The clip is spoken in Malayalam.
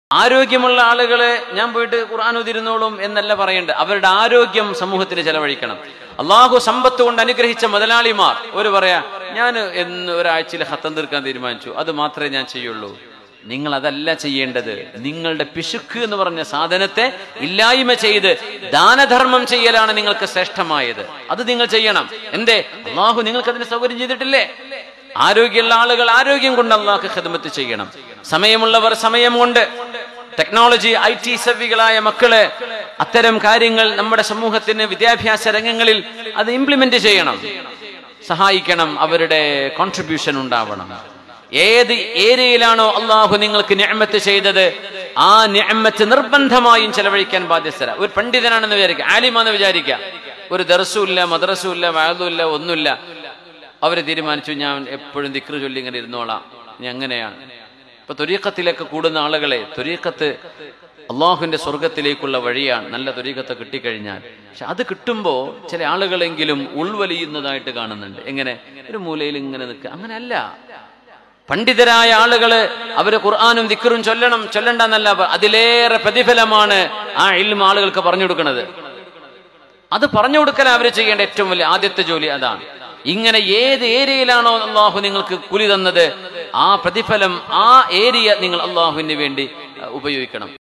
ആരോഗ്യമുള്ള ആളുകളെ ഞാൻ പോയിട്ട് ഖുർആൻ ഓതിരുന്നോളും എന്നല്ല പറയേണ്ടത്. അവരുടെ ആരോഗ്യം സമൂഹത്തിന് ചെലവഴിക്കണം. അള്ളാഹു സമ്പത്ത് കൊണ്ട് അനുഗ്രഹിച്ച മുതലാളിമാർ ഒരു പറയാ, ഞാൻ എന്ന് ഒരാഴ്ചയിൽ ഖത്തം തീർക്കാൻ തീരുമാനിച്ചു, അത് മാത്രമേ ഞാൻ ചെയ്യുള്ളൂ. നിങ്ങൾ അതല്ല ചെയ്യേണ്ടത്. നിങ്ങളുടെ പിശുക്ക് എന്ന് പറഞ്ഞ സാധനത്തെ ഇല്ലായ്മ ചെയ്ത് ദാനധർമ്മം ചെയ്യലാണ് നിങ്ങൾക്ക് ശ്രേഷ്ഠമായത്. അത് നിങ്ങൾ ചെയ്യണം. എന്തേ? അള്ളാഹു നിങ്ങൾക്ക് അതിന് സൗകര്യം ചെയ്തിട്ടില്ലേ? ആരോഗ്യമുള്ള ആളുകൾ ആരോഗ്യം കൊണ്ട് അള്ളാഹു ഖിദ്മത്ത് ചെയ്യണം. സമയമുള്ളവർ സമയം കൊണ്ട്, ടെക്നോളജി IT സവ്വികളായ മക്കളെ അത്തരം കാര്യങ്ങൾ നമ്മുടെ സമൂഹത്തിന് വിദ്യാഭ്യാസ രംഗങ്ങളിൽ അത് ഇംപ്ലിമെന്റ് ചെയ്യണം, സഹായിക്കണം. അവരുടെ കോൺട്രിബ്യൂഷൻ ഉണ്ടാവണം. ഏത് ഏരിയയിലാണോ അള്ളാഹു നിങ്ങൾക്ക് നിഅമത്ത് ചെയ്തത് ആ നിഅമത്ത് നിർബന്ധമായും ചെലവഴിക്കാൻ ബാധ്യസ്ഥരാ. ഒരു പണ്ഡിതനാണെന്ന് വിചാരിക്കുക, ആലിമാന്ന് വിചാരിക്കുക, ഒരു ദർസും ഇല്ല, മദ്രസും ഇല്ല, വഅദും ഇല്ല, ഒന്നുമില്ല. അവര് തീരുമാനിച്ചു, ഞാൻ എപ്പോഴും ദിക്റ് ചൊല്ലി ഇങ്ങനെ ഇരുന്നോളാം. ഇനി അങ്ങനെയാണ്. ഇപ്പൊ ത്വരീഖത്തിലേക്ക് കൂടുന്ന ആളുകളെ, ത്വരീഖത്ത് അള്ളാഹുവിന്റെ സ്വർഗത്തിലേക്കുള്ള വഴിയാണ്. നല്ല ത്വരീഖത്ത് കിട്ടിക്കഴിഞ്ഞാൽ, പക്ഷെ അത് കിട്ടുമ്പോ ചില ആളുകളെങ്കിലും ഉൾവലിയുന്നതായിട്ട് കാണുന്നുണ്ട്. എങ്ങനെ? ഒരു മൂലയിൽ ഇങ്ങനെ നിൽക്കുക. അങ്ങനെയല്ല. പണ്ഡിതരായ ആളുകള് അവര് ഖുർആനും ദിക്റും ചൊല്ലണ്ടെന്നല്ല, അതിലേറെ പ്രതിഫലമാണ് ആ ഇൽമ ആളുകൾക്ക് പറഞ്ഞു കൊടുക്കുന്നത്. അത് പറഞ്ഞു കൊടുക്കൽ അവര് ചെയ്യേണ്ട ഏറ്റവും വലിയ ആദ്യത്തെ ജോലി അതാണ്. ഇങ്ങനെ ഏത് ഏരിയയിലാണോ അള്ളാഹു നിങ്ങൾക്ക് കൂലി തന്നത് ആ പ്രതിഫലം, ആ ഏരിയ നിങ്ങൾ അള്ളാഹുവിന് വേണ്ടി ഉപയോഗിക്കണം.